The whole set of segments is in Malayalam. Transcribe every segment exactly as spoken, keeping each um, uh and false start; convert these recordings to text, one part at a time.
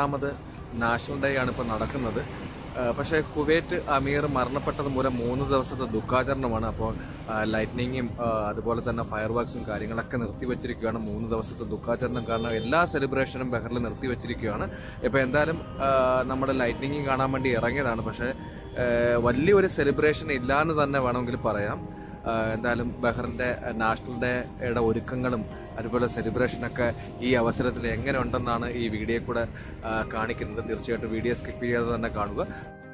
ആറാമത് നാഷണൽ ഡേ ആണ് ഇപ്പോൾ നടക്കുന്നത്. പക്ഷേ കുവൈറ്റ് അമീർ മരണപ്പെട്ടത് മൂലം മൂന്ന് ദിവസത്തെ ദുഃഖാചരണമാണ്. അപ്പോൾ ലൈറ്റ്നിങ്ങും അതുപോലെ തന്നെ ഫയർ വർക്ക്സും കാര്യങ്ങളൊക്കെ നിർത്തിവെച്ചിരിക്കുകയാണ്. മൂന്ന് ദിവസത്തെ ദുഃഖാചരണം കാരണം എല്ലാ സെലിബ്രേഷനും ബഹറിൽ നിർത്തിവെച്ചിരിക്കുകയാണ്. ഇപ്പോൾ എന്തായാലും നമ്മുടെ ലൈറ്റ്നിങ് കാണാൻ വേണ്ടി ഇറങ്ങിയതാണ്. പക്ഷേ വലിയൊരു സെലിബ്രേഷൻ ഇല്ലയെന്ന് തന്നെ വേണമെങ്കിൽ പറയാം. എന്തായാലും ബഹറിൻ്റെ നാഷണൽ ഡേയുടെ ഒരുക്കങ്ങളും അതുപോലെ സെലിബ്രേഷനൊക്കെ ഈ അവസരത്തിൽ എങ്ങനെ ഉണ്ടെന്നാണ് ഈ വീഡിയോ കൂടെ കാണിക്കുന്നത്. തീർച്ചയായിട്ടും വീഡിയോ സ്കിപ്പ് ചെയ്യാതെ തന്നെ കാണുക.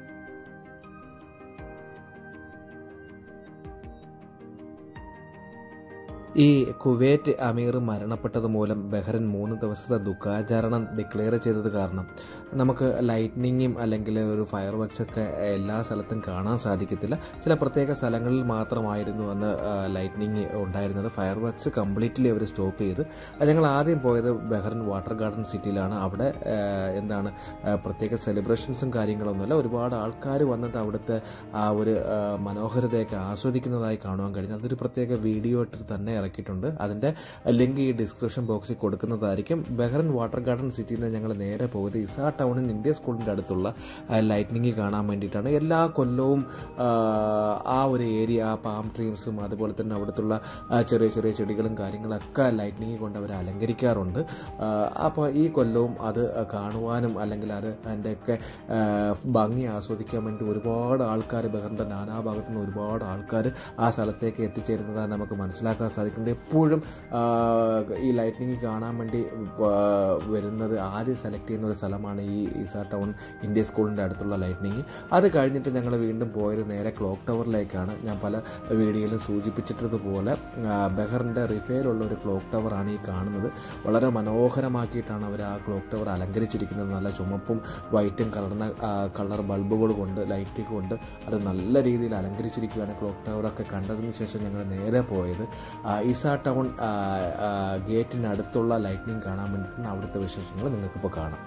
ഈ കുവൈറ്റ് അമീർ മരണപ്പെട്ടത് മൂലം ബഹ്റിൻ മൂന്ന് ദിവസത്തെ ദുഃഖാചരണം ഡിക്ലെയർ ചെയ്തത് കാരണം നമുക്ക് ലൈറ്റ്നിങ്ങും അല്ലെങ്കിൽ ഒരു ഫയർ വർക്ക്സൊക്കെ എല്ലാ സ്ഥലത്തും കാണാൻ സാധിക്കത്തില്ല. ചില പ്രത്യേക സ്ഥലങ്ങളിൽ മാത്രമായിരുന്നു അന്ന് ലൈറ്റ്നിങ് ഉണ്ടായിരുന്നത്. ഫയർ വർക്ക്സ് കംപ്ലീറ്റ്ലി അവർ സ്റ്റോപ്പ് ചെയ്ത്. ഞങ്ങൾ ആദ്യം പോയത് ബഹ്റിൻ വാട്ടർ ഗാർഡൻ സിറ്റിയിലാണ്. അവിടെ എന്താണ് പ്രത്യേക സെലിബ്രേഷൻസും കാര്യങ്ങളൊന്നുമില്ല. ഒരുപാട് ആൾക്കാർ വന്നത് അവിടുത്തെ ആ ഒരു മനോഹരതയൊക്കെ ആസ്വദിക്കുന്നതായി കാണുവാൻ കഴിഞ്ഞു. അതൊരു പ്രത്യേക വീഡിയോ ഇട്ട് തന്നെ ഇറക്കിയിട്ടുണ്ട്. അതിൻ്റെ ലിങ്ക് ഈ ഡിസ്ക്രിപ്ഷൻ ബോക്സിൽ കൊടുക്കുന്നതായിരിക്കും. ബഹ്റിൻ വാട്ടർ ഗാർഡൻ സിറ്റിയിൽ നിന്ന് ഞങ്ങൾ നേരെ പോയത് ഇസാ ടൗണിൻ ഇന്ത്യ സ്കൂളിൻ്റെ അടുത്തുള്ള ലൈറ്റ്നിങ് കാണാൻ വേണ്ടിയിട്ടാണ്. എല്ലാ കൊല്ലവും ആ ഒരു ഏരിയ ആ പാം ട്രീസും അതുപോലെ തന്നെ അവിടുത്തുള്ള ചെറിയ ചെറിയ ചെടികളും കാര്യങ്ങളൊക്കെ ലൈറ്റ്നിങ് കൊണ്ട് അവർ അലങ്കരിക്കാറുണ്ട്. അപ്പോൾ ഈ കൊല്ലവും അത് കാണുവാനും അല്ലെങ്കിൽ അത് അതിൻ്റെയൊക്കെ ഭംഗി ആസ്വദിക്കാൻ വേണ്ടി ഒരുപാട് ആൾക്കാർ ബഹ്റിൻ്റെ നാനാഭാഗത്തു നിന്ന് ഒരുപാട് ആൾക്കാർ ആ സ്ഥലത്തേക്ക് എത്തിച്ചേരുന്നതാണ് നമുക്ക് മനസ്സിലാക്കാൻ സാധിക്കും. എപ്പോഴും ഈ ലൈറ്റ്നിങ് കാണാൻ വേണ്ടി വരുന്നത് ആദ്യം സെലക്ട് ചെയ്യുന്ന ഒരു സ്ഥലമാണ് ഈ ഇസാ ടൗൺ ഇന്ത്യ സ്കൂളിൻ്റെ അടുത്തുള്ള ലൈറ്റ്നിങ്. അത് കഴിഞ്ഞിട്ട് ഞങ്ങൾ വീണ്ടും പോയത് നേരെ ക്ലോക്ക് ടവറിലേക്കാണ്. ഞാൻ പല വീഡിയോയിലും സൂചിപ്പിച്ചിട്ടതുപോലെ ബഹറിൻ്റെ റിഫയിലുള്ള ഒരു ക്ലോക്ക് ടവറാണ് ഈ കാണുന്നത്. വളരെ മനോഹരമാക്കിയിട്ടാണ് അവർ ആ ക്ലോക്ക് ടവർ അലങ്കരിച്ചിരിക്കുന്നത്. നല്ല ചുമപ്പും വൈറ്റും കലർന്ന കളർ ബൾബുകൾ കൊണ്ട് ലൈറ്റ് കൊണ്ട് അത് നല്ല രീതിയിൽ അലങ്കരിച്ചിരിക്കുകയാണ്. ക്ലോക്ക് ടവറൊക്കെ കണ്ടതിന് ശേഷം ഞങ്ങൾ നേരെ പോയത് ഇസാ ടൗൺ ഗേറ്റിനടുത്തുള്ള ലൈറ്റ്നിങ് കാണാൻ വേണ്ടിയിട്ടാണ്. അവിടുത്തെ വിശേഷങ്ങൾ നിങ്ങൾക്കിപ്പോൾ കാണാം.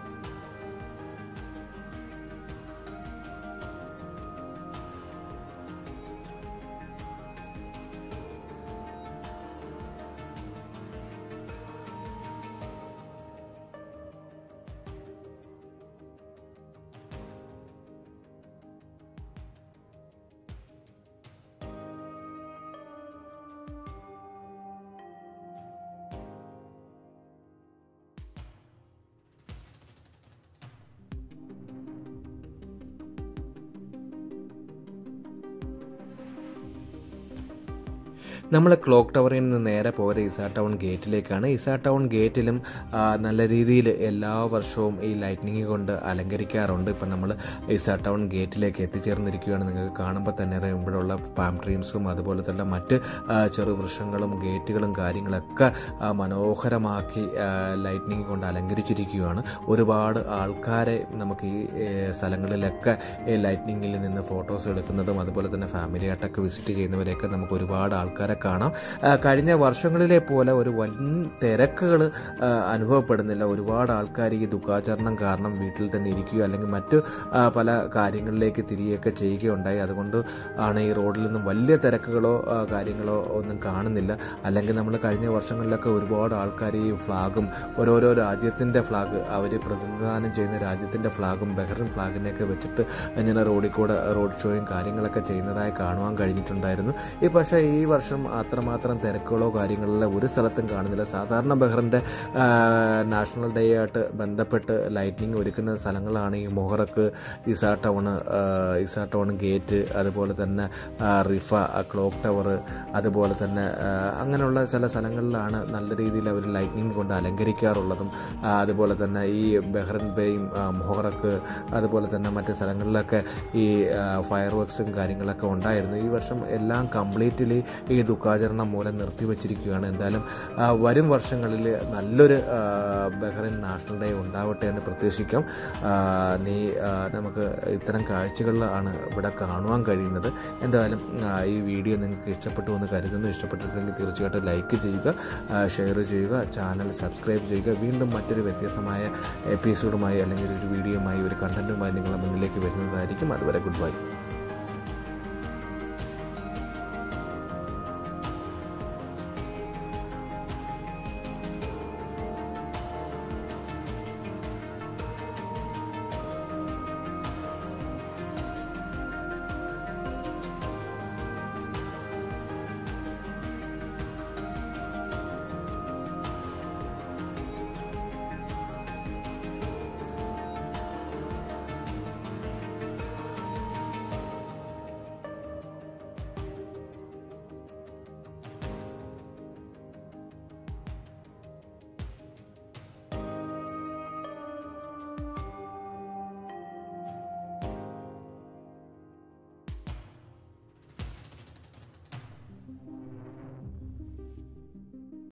നമ്മൾ ക്ലോക്ക് ടവറിൽ നിന്ന് നേരെ പോയത് ഇസാ ടൗൺ ഗേറ്റിലേക്കാണ്. ഇസാ ടൗൺ ഗേറ്റിലും നല്ല രീതിയിൽ എല്ലാ വർഷവും ഈ ലൈറ്റ്നിങ് കൊണ്ട് അലങ്കരിക്കാറുണ്ട്. ഇപ്പം നമ്മൾ ഇസാ ടൗൺ ഗേറ്റിലേക്ക് എത്തിച്ചേർന്നിരിക്കുകയാണ്. നിങ്ങൾക്ക് കാണുമ്പോൾ തന്നെ ഇവിടെയുള്ള പാം ട്രീസും അതുപോലെ തന്നെ മറ്റ് ചെറുവൃക്ഷങ്ങളും ഗേറ്റുകളും കാര്യങ്ങളൊക്കെ മനോഹരമാക്കി ലൈറ്റ്നിങ് കൊണ്ട് അലങ്കരിച്ചിരിക്കുകയാണ്. ഒരുപാട് ആൾക്കാരെ നമുക്ക് ഈ സ്ഥലങ്ങളിലൊക്കെ ഈ ലൈറ്റ്നിങ്ങിൽ നിന്ന് ഫോട്ടോസ് എടുക്കുന്നതും അതുപോലെ തന്നെ ഫാമിലിയായിട്ടൊക്കെ വിസിറ്റ് ചെയ്യുന്നവരെയൊക്കെ നമുക്ക് ഒരുപാട് ആൾക്കാരെ കാണാം. കഴിഞ്ഞ വർഷങ്ങളിലെ പോലെ ഒരു വൻ തിരക്കുകൾ അനുഭവപ്പെടുന്നില്ല. ഒരുപാട് ആൾക്കാർ ഈ ദുഃഖാചരണം കാരണം വീട്ടിൽ തന്നെ ഇരിക്കുകയോ അല്ലെങ്കിൽ മറ്റു പല കാര്യങ്ങളിലേക്ക് തിരികെയൊക്കെ ചെയ്യുകയുണ്ടായി. അതുകൊണ്ട് ആണ് ഈ റോഡിൽ നിന്നും വലിയ തിരക്കുകളോ കാര്യങ്ങളോ ഒന്നും കാണുന്നില്ല. അല്ലെങ്കിൽ നമ്മൾ കഴിഞ്ഞ വർഷങ്ങളിലൊക്കെ ഒരുപാട് ആൾക്കാർ ഈ ഫ്ലാഗും ഓരോരോ രാജ്യത്തിൻ്റെ ഫ്ലാഗ് അവർ പ്രതിനിധാനം ചെയ്യുന്ന രാജ്യത്തിൻ്റെ ഫ്ലാഗും ബഹ്റിൻ ഫ്ലാഗിനെയൊക്കെ വെച്ചിട്ട് ഇങ്ങനെ റോഡിൽ കൂടെ റോഡ് ഷോയും കാര്യങ്ങളൊക്കെ ചെയ്യുന്നതായി കാണുവാൻ കഴിഞ്ഞിട്ടുണ്ടായിരുന്നു. ഈ പക്ഷേ ഈ വർഷം അത്രമാത്രം തിരക്കുകളോ കാര്യങ്ങളിലോ ഒരു സ്ഥലത്തും കാണുന്നില്ല. സാധാരണ ബഹ്റിൻ്റെ നാഷണൽ ഡേ ആയിട്ട് ബന്ധപ്പെട്ട് ലൈറ്റ്നിങ് ഒരുക്കുന്ന സ്ഥലങ്ങളാണ് ഈ Muharraq, Isa Town, Isa Town gate, അതുപോലെ തന്നെ റിഫ, ക്ലോക്ക് ടവർ, അതുപോലെ തന്നെ അങ്ങനെയുള്ള ചില സ്ഥലങ്ങളിലാണ് നല്ല രീതിയിൽ അവർ ലൈറ്റ്നിങ് കൊണ്ട് അലങ്കരിക്കാറുള്ളതും. അതുപോലെ തന്നെ ഈ ബഹ്റിൻ ബേയും മൊഹറക്ക് അതുപോലെ തന്നെ മറ്റ് സ്ഥലങ്ങളിലൊക്കെ ഈ ഫയർ വർക്ക്സും കാര്യങ്ങളൊക്കെ ഉണ്ടായിരുന്നു. ഈ വർഷം എല്ലാം കംപ്ലീറ്റ്ലി ഈ ദുഃഖാചരണം മൂലം നിർത്തിവച്ചിരിക്കുകയാണ്. എന്തായാലും വരും വർഷങ്ങളിൽ നല്ലൊരു ബഹ്റിൻ നാഷണൽ ഡേ ഉണ്ടാവട്ടെ എന്ന് പ്രതീക്ഷിക്കാം. നീ നമുക്ക് ഇത്തരം കാഴ്ചകളിലാണ് ഇവിടെ കാണുവാൻ കഴിയുന്നത്. എന്തായാലും ഈ വീഡിയോ നിങ്ങൾക്ക് ഇഷ്ടപ്പെട്ടു എന്ന് കരുതുന്നു. ഇഷ്ടപ്പെട്ടിട്ടുണ്ടെങ്കിൽ തീർച്ചയായിട്ടും ലൈക്ക് ചെയ്യുക, ഷെയർ ചെയ്യുക, ചാനൽ സബ്സ്ക്രൈബ് ചെയ്യുക. വീണ്ടും മറ്റൊരു വ്യത്യസ്തമായ എപ്പിസോഡുമായി അല്ലെങ്കിൽ ഒരു വീഡിയോയുമായി ഒരു കണ്ടന്റുമായി നിങ്ങളുടെ മുന്നിലേക്ക് വരുന്നതായിരിക്കും. അതുവരെ ഗുഡ് ബൈ.